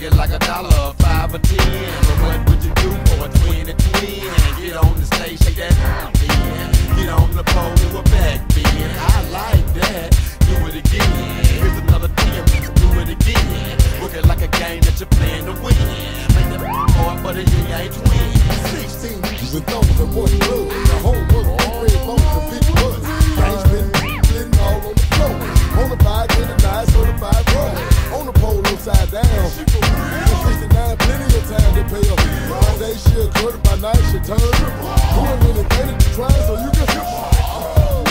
it like a dollar, 5 or 10. But what would you do for a twin and twin? Get on the stage, shake that then. Get on the pole, do a back bend. I like that. Do it again. Here's another 10. Do it again. Work it like a game that you're playing to win. Make the hard, but you ain't twin. 16, you know that was blood. The whole world, red bones and big buds. Gangs been sitting all on the floor. On the bike in the night, certified roll. On the pole upside down. 69, plenty of time to pay up. By day she'll cut it, by night she'll turn. Doing anything that you try, so you can